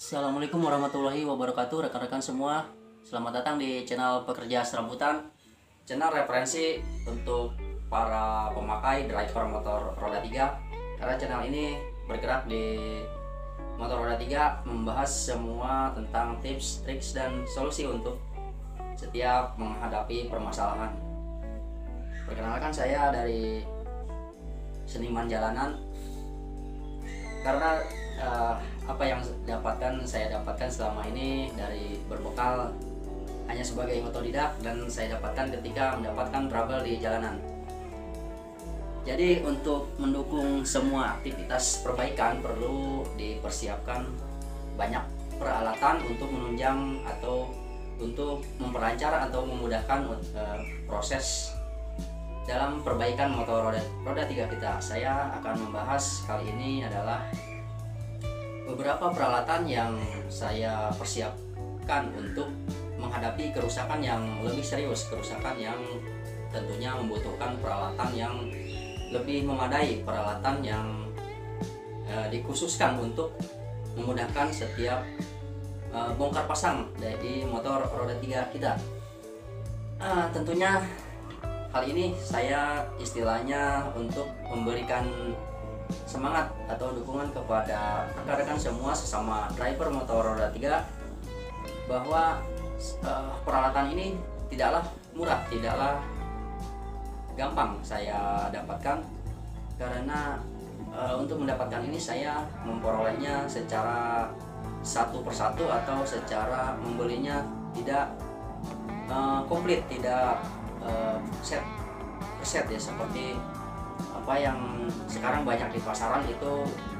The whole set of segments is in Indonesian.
Assalamualaikum warahmatullahi wabarakatuh, rekan-rekan semua. Selamat datang di channel Pekerja Serabutan, channel referensi untuk para pemakai driver motor roda 3. Karena channel ini bergerak di motor roda 3, membahas semua tentang tips, triks, dan solusi untuk setiap menghadapi permasalahan. Perkenalkan, saya dari seniman jalanan. Karena apa yang saya dapatkan selama ini dari berbekal hanya sebagai otodidak, dan saya dapatkan ketika mendapatkan trouble di jalanan. Jadi untuk mendukung semua aktivitas perbaikan perlu dipersiapkan banyak peralatan untuk menunjang atau untuk memperlancar atau memudahkan proses dalam perbaikan motor roda 3 kita. Saya akan membahas kali ini adalah beberapa peralatan yang saya persiapkan untuk menghadapi kerusakan yang lebih serius, kerusakan yang tentunya membutuhkan peralatan yang lebih memadai, peralatan yang dikhususkan untuk memudahkan setiap bongkar pasang dari motor roda 3 kita. Tentunya hal ini saya istilahnya untuk memberikan semangat atau dukungan kepada rekan-rekan semua sesama driver motor roda 3 bahwa peralatan ini tidaklah murah, tidaklah gampang saya dapatkan, karena untuk mendapatkan ini saya memperolehnya secara satu persatu atau secara membelinya tidak komplit, tidak set per set ya, seperti apa yang sekarang banyak di pasaran itu.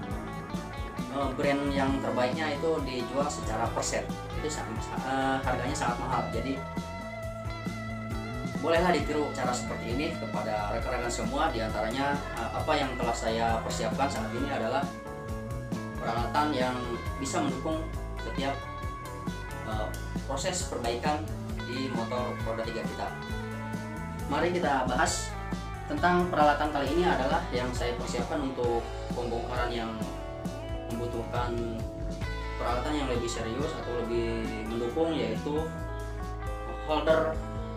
Brand yang terbaiknya itu dijual secara per set, itu harganya sangat mahal. Jadi bolehlah ditiru cara seperti ini kepada rekan-rekan semua. Diantaranya apa yang telah saya persiapkan saat ini adalah peralatan yang bisa mendukung setiap proses perbaikan di motor roda 3 kita. Mari kita bahas tentang peralatan kali ini. Adalah yang saya persiapkan untuk pembongkaran yang membutuhkan peralatan yang lebih serius atau lebih mendukung, yaitu holder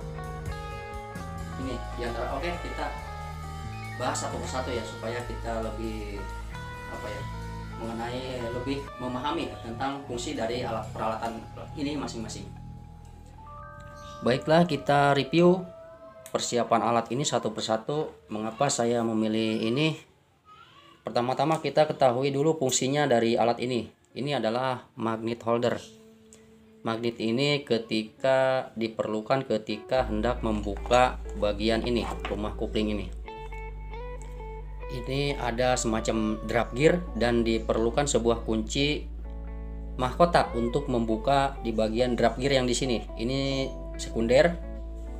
ini diantara. Oke, kita bahas satu persatu ya, supaya kita lebih mengenai, lebih memahami tentang fungsi dari alat peralatan ini masing-masing. Baiklah, kita review persiapan alat ini satu persatu. Mengapa saya memilih ini? Pertama-tama kita ketahui dulu fungsinya dari alat ini. Ini adalah magnet holder. Magnet ini diperlukan ketika hendak membuka bagian ini, rumah kopling ini. Ini ada semacam drop gear dan diperlukan sebuah kunci mahkota untuk membuka di bagian drop gear yang di sini. Ini sekunder.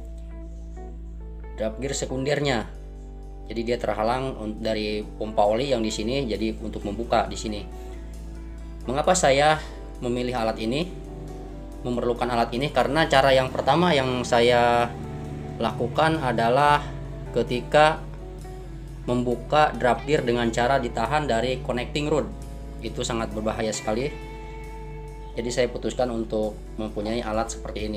Drop gear sekundernya, jadi dia terhalang dari pompa oli yang di sini, jadi untuk membuka di sini. Mengapa saya memilih alat ini, memerlukan alat ini? Karena cara yang pertama yang saya lakukan adalah ketika membuka drop gear dengan cara ditahan dari connecting rod. Itu sangat berbahaya sekali. Jadi saya putuskan untuk mempunyai alat seperti ini.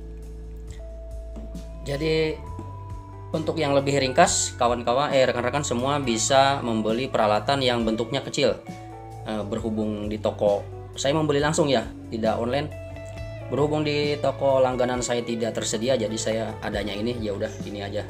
Jadi untuk yang lebih ringkas, rekan-rekan semua bisa membeli peralatan yang bentuknya kecil. Berhubung di toko, saya membeli langsung ya, tidak online. Berhubung di toko langganan saya tidak tersedia, jadi saya adanya ini, ya udah ini aja.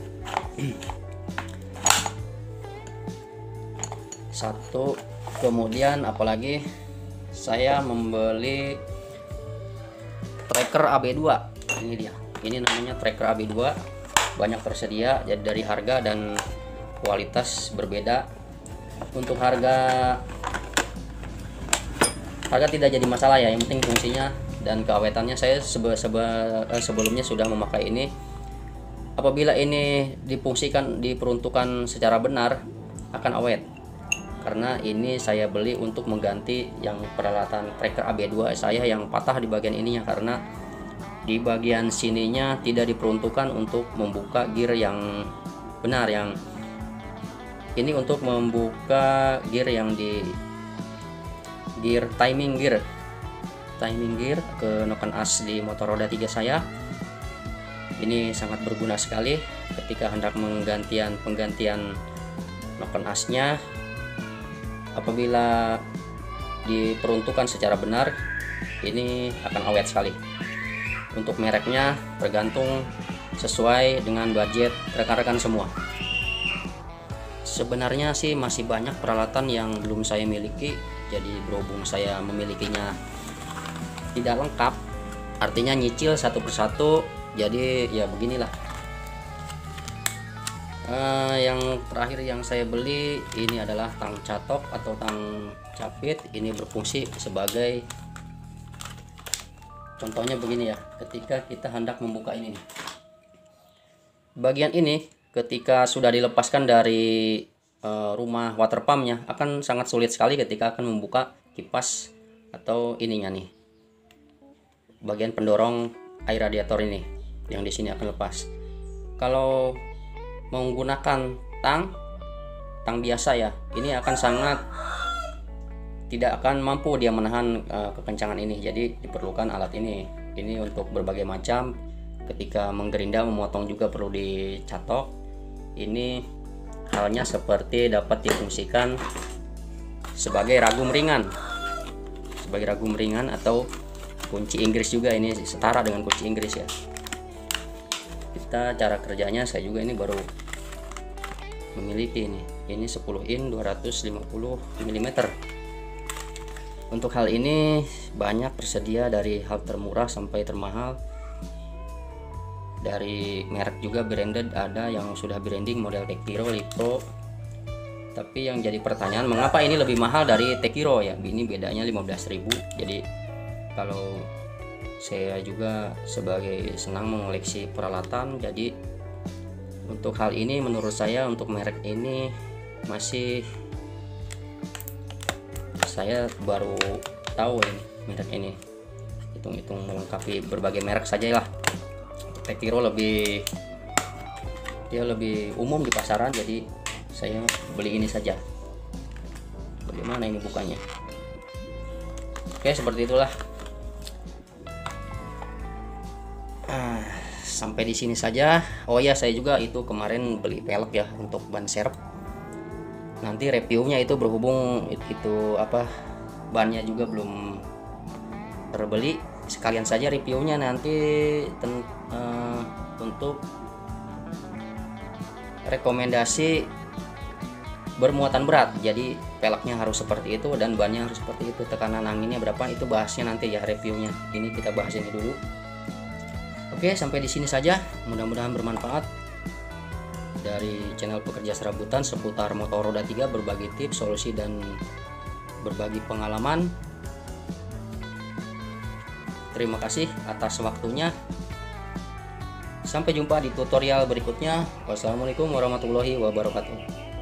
Satu, kemudian apalagi saya membeli tracker AB2. Ini dia. Ini namanya tracker AB2. Banyak tersedia, jadi dari harga dan kualitas berbeda. Untuk harga tidak jadi masalah ya, yang penting fungsinya dan keawetannya. Saya sebelumnya sudah memakai ini. Apabila ini diperuntukkan secara benar, akan awet. Karena ini saya beli untuk mengganti yang peralatan tracker AB2 saya yang patah di bagian ininya, karena di bagian sininya tidak diperuntukkan untuk membuka gear yang benar. Yang ini untuk membuka gear yang di gear timing gear. timing gear ke noken as di motor roda 3 saya. Ini sangat berguna sekali ketika hendak penggantian noken asnya. Apabila diperuntukkan secara benar, ini akan awet sekali. Untuk mereknya tergantung sesuai dengan budget rekan-rekan semua. Sebenarnya sih masih banyak peralatan yang belum saya miliki, jadi berhubung saya memilikinya tidak lengkap, artinya nyicil satu persatu, jadi ya beginilah. Yang terakhir yang saya beli ini adalah tang catok atau tang capit. Ini berfungsi sebagai, contohnya begini ya, ketika kita hendak membuka ini nih, bagian ini ketika sudah dilepaskan dari rumah water pumpnya akan sangat sulit sekali ketika akan membuka kipas atau ininya nih, bagian pendorong air radiator ini yang di sini akan lepas. Kalau menggunakan tang biasa ya, ini akan tidak akan mampu dia menahan kekencangan ini. Jadi diperlukan alat ini untuk berbagai macam, ketika menggerinda, memotong juga perlu dicatok. Ini halnya seperti dapat difungsikan sebagai ragum ringan, atau kunci Inggris juga. Ini setara dengan kunci Inggris ya. Cara kerjanya saya juga ini baru memiliki ini 10 in 250 mm. Untuk hal ini banyak tersedia dari hal termurah sampai termahal. Dari merek juga branded, ada yang sudah branding model Tekiro, Lipro. Tapi yang jadi pertanyaan, mengapa ini lebih mahal dari Tekiro ya? Ini bedanya 15.000. Jadi kalau saya juga sebagai senang mengoleksi peralatan, jadi untuk hal ini menurut saya untuk merek ini masih saya baru tahu ini merek ini. Hitung-hitung melengkapi berbagai merek saja lah. Tekiro lebih umum di pasaran, jadi saya beli ini saja. Bagaimana ini bukanya? Oke, seperti itulah. Sampai di sini saja. Oh ya, saya juga itu kemarin beli pelek ya untuk ban serep. Nanti reviewnya itu berhubung itu bannya juga belum terbeli, sekalian saja reviewnya nanti untuk rekomendasi bermuatan berat. Jadi peleknya harus seperti itu dan bannya harus seperti itu. Tekanan anginnya berapa itu bahasnya nanti ya reviewnya. Ini kita bahas ini dulu. Oke, sampai di sini saja. Mudah-mudahan bermanfaat dari channel Pekerja Serabutan seputar motor roda 3, berbagi tips, solusi, dan berbagi pengalaman. Terima kasih atas waktunya. Sampai jumpa di tutorial berikutnya. Wassalamualaikum warahmatullahi wabarakatuh.